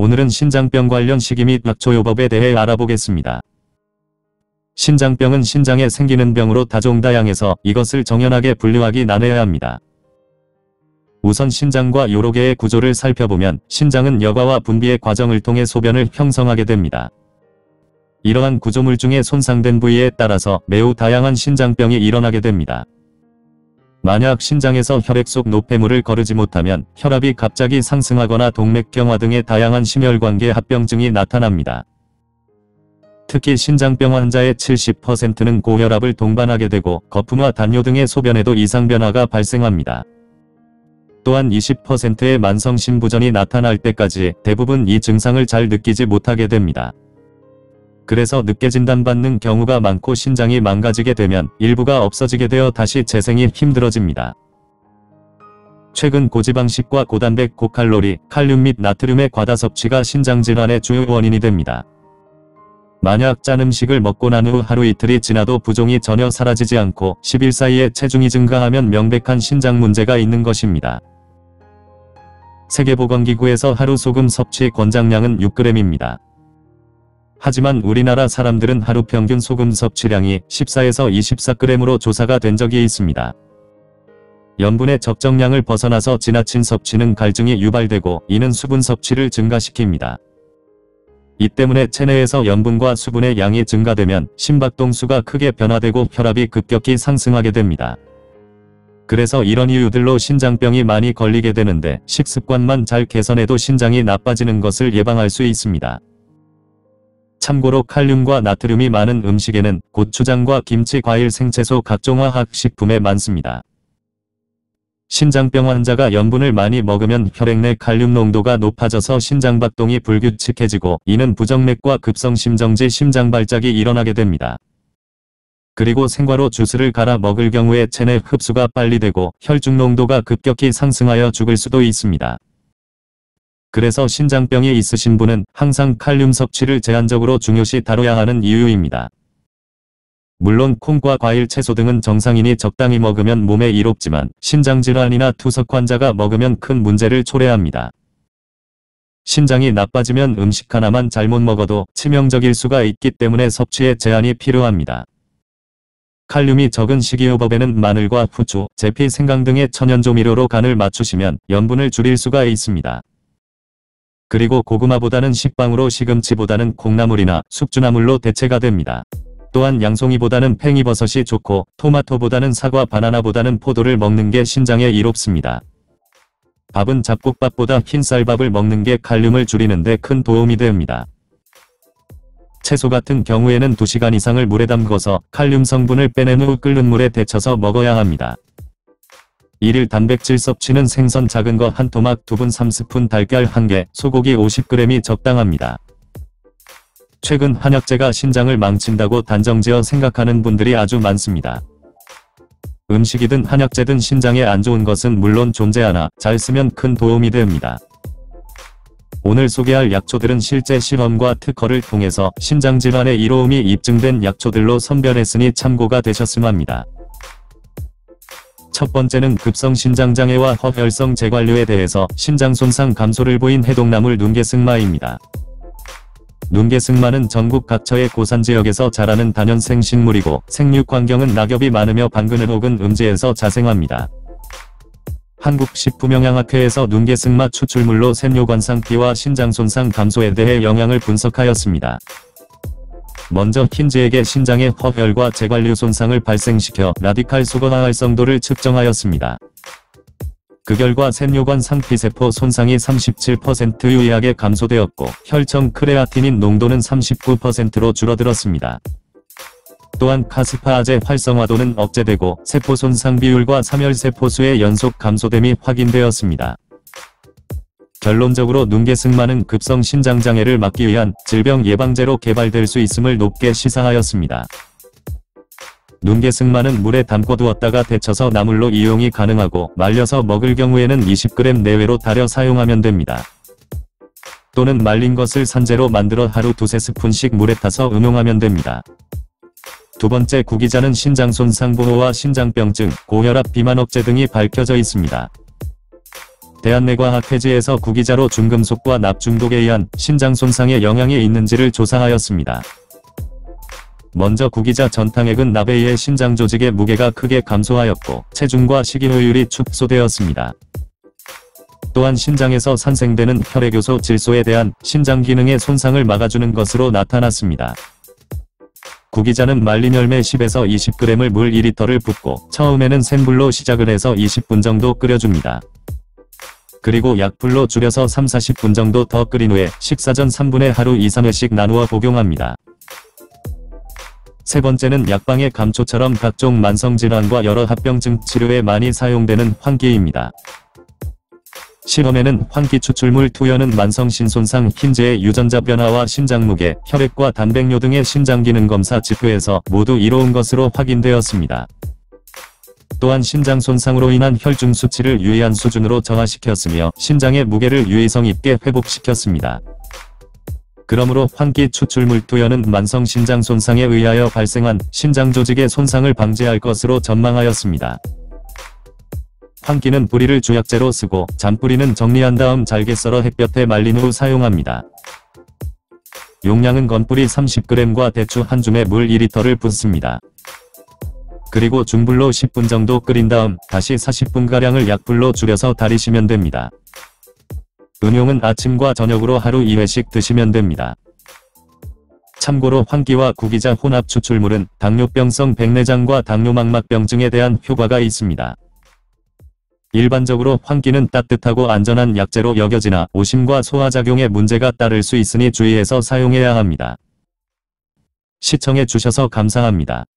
오늘은 신장병 관련 시기 및 약초요법에 대해 알아보겠습니다. 신장병은 신장에 생기는 병으로 다종다양해서 이것을 정연하게 분류하기 나눠야 합니다. 우선 신장과 요로개의 구조를 살펴보면 신장은 여과와 분비의 과정을 통해 소변을 형성하게 됩니다. 이러한 구조물 중에 손상된 부위에 따라서 매우 다양한 신장병이 일어나게 됩니다. 만약 신장에서 혈액 속 노폐물을 거르지 못하면 혈압이 갑자기 상승하거나 동맥경화 등의 다양한 심혈관계 합병증이 나타납니다. 특히 신장병 환자의 70%는 고혈압을 동반하게 되고 거품과 담요 등의 소변에도 이상 변화가 발생합니다. 또한 20%의 만성 신부전이 나타날 때까지 대부분 이 증상을 잘 느끼지 못하게 됩니다. 그래서 늦게 진단받는 경우가 많고 신장이 망가지게 되면 일부가 없어지게 되어 다시 재생이 힘들어집니다. 최근 고지방식과 고단백, 고칼로리, 칼륨 및 나트륨의 과다 섭취가 신장질환의 주요 원인이 됩니다. 만약 짠 음식을 먹고 난 후 하루 이틀이 지나도 부종이 전혀 사라지지 않고 10일 사이에 체중이 증가하면 명백한 신장 문제가 있는 것입니다. 세계보건기구에서 하루 소금 섭취 권장량은 6g입니다. 하지만 우리나라 사람들은 하루 평균 소금 섭취량이 14에서 24g으로 조사가 된 적이 있습니다. 염분의 적정량을 벗어나서 지나친 섭취는 갈증이 유발되고 이는 수분 섭취를 증가시킵니다. 이 때문에 체내에서 염분과 수분의 양이 증가되면 심박동수가 크게 변화되고 혈압이 급격히 상승하게 됩니다. 그래서 이런 이유들로 신장병이 많이 걸리게 되는데 식습관만 잘 개선해도 신장이 나빠지는 것을 예방할 수 있습니다. 참고로 칼륨과 나트륨이 많은 음식에는 고추장과 김치, 과일, 생채소, 각종 화학식품에 많습니다. 신장병 환자가 염분을 많이 먹으면 혈액 내 칼륨 농도가 높아져서 심장박동이 불규칙해지고 이는 부정맥과 급성심정지 심장발작이 일어나게 됩니다. 그리고 생과로 주스를 갈아 먹을 경우에 체내 흡수가 빨리 되고 혈중 농도가 급격히 상승하여 죽을 수도 있습니다. 그래서 신장병이 있으신 분은 항상 칼륨 섭취를 제한적으로 중요시 다뤄야 하는 이유입니다. 물론 콩과 과일, 채소 등은 정상인이 적당히 먹으면 몸에 이롭지만 신장질환이나 투석 환자가 먹으면 큰 문제를 초래합니다. 신장이 나빠지면 음식 하나만 잘못 먹어도 치명적일 수가 있기 때문에 섭취에 제한이 필요합니다. 칼륨이 적은 식이요법에는 마늘과 후추, 제피, 생강 등의 천연조미료로 간을 맞추시면 염분을 줄일 수가 있습니다. 그리고 고구마보다는 식빵으로, 시금치보다는 콩나물이나 숙주나물로 대체가 됩니다. 또한 양송이보다는 팽이버섯이 좋고 토마토보다는 사과, 바나나보다는 포도를 먹는 게 신장에 이롭습니다. 밥은 잡곡밥보다 흰쌀밥을 먹는 게 칼륨을 줄이는 데 큰 도움이 됩니다. 채소 같은 경우에는 2시간 이상을 물에 담궈서 칼륨 성분을 빼낸 후 끓는 물에 데쳐서 먹어야 합니다. 일일 단백질 섭취는 생선 작은 거 한 토막, 두분 3스푼, 달걀 1개, 소고기 50g이 적당합니다. 최근 한약재가 신장을 망친다고 단정지어 생각하는 분들이 아주 많습니다. 음식이든 한약재든 신장에 안 좋은 것은 물론 존재하나 잘 쓰면 큰 도움이 됩니다. 오늘 소개할 약초들은 실제 실험과 특허를 통해서 신장질환의 이로움이 입증된 약초들로 선별했으니 참고가 되셨으면 합니다. 첫 번째는 급성신장장애와 허혈성 재관류에 대해서 신장 손상 감소를 보인 해독나물 눈개승마입니다. 눈개승마는 전국 각처의 고산지역에서 자라는 다년생 식물이고 생육 환경은 낙엽이 많으며 반그늘 혹은 음지에서 자생합니다. 한국식품영양학회에서 눈개승마 추출물로 샘뇨관상피와 신장 손상 감소에 대해 영향을 분석하였습니다. 먼저 흰지에게 신장의 허혈과 재관류 손상을 발생시켜 라디칼 수거화 활성도를 측정하였습니다. 그 결과 샘뇨관 상피세포 손상이 37% 유의하게 감소되었고 혈청 크레아티닌 농도는 39%로 줄어들었습니다. 또한 카스파아제 활성화도는 억제되고 세포 손상 비율과 사멸세포 수의 연속 감소됨이 확인되었습니다. 결론적으로 눈개승마는 급성 신장장애를 막기 위한 질병 예방제로 개발될 수 있음을 높게 시사하였습니다. 눈개승마는 물에 담궈 두었다가 데쳐서 나물로 이용이 가능하고 말려서 먹을 경우에는 20g 내외로 달여 사용하면 됩니다. 또는 말린 것을 산재로 만들어 하루 2-3스푼씩 물에 타서 음용하면 됩니다. 두 번째, 구기자는 신장 손상 보호와 신장병증, 고혈압, 비만 억제 등이 밝혀져 있습니다. 대한내과학회지에서 구기자로 중금속과 납중독에 의한 신장 손상에 영향이 있는지를 조사하였습니다. 먼저 구기자 전탕액은 납에 의해 신장 조직의 무게가 크게 감소하였고 체중과 식이노율이 축소되었습니다. 또한 신장에서 산생되는 혈액요소 질소에 대한 신장 기능의 손상을 막아주는 것으로 나타났습니다. 구기자는 말린 열매 10에서 20g을 물 2리터를 붓고 처음에는 센 불로 시작을 해서 20분 정도 끓여줍니다. 그리고 약불로 줄여서 3-40분 정도 더 끓인 후에 식사 전 3분에 하루 2-3회씩 나누어 복용합니다. 세 번째는 약방의 감초처럼 각종 만성질환과 여러 합병증 치료에 많이 사용되는 황기입니다. 실험에는 황기 추출물 투여는 만성신손상 흰제의 유전자 변화와 신장무게, 혈액과 단백뇨 등의 신장기능 검사 지표에서 모두 이로운 것으로 확인되었습니다. 또한 신장 손상으로 인한 혈중 수치를 유의한 수준으로 저하시켰으며 신장의 무게를 유의성 있게 회복시켰습니다. 그러므로 황기 추출물 투여는 만성신장 손상에 의하여 발생한 신장 조직의 손상을 방지할 것으로 전망하였습니다. 황기는 뿌리를 주약재로 쓰고 잔뿌리는 정리한 다음 잘게 썰어 햇볕에 말린 후 사용합니다. 용량은 건뿌리 30g과 대추 한 줌에 물 2리터를 붓습니다. 그리고 중불로 10분 정도 끓인 다음 다시 40분가량을 약불로 줄여서 달이시면 됩니다. 음용은 아침과 저녁으로 하루 2회씩 드시면 됩니다. 참고로 황기와 구기자 혼합 추출물은 당뇨병성 백내장과 당뇨망막병증에 대한 효과가 있습니다. 일반적으로 황기는 따뜻하고 안전한 약재로 여겨지나 오심과 소화작용에 문제가 따를 수 있으니 주의해서 사용해야 합니다. 시청해 주셔서 감사합니다.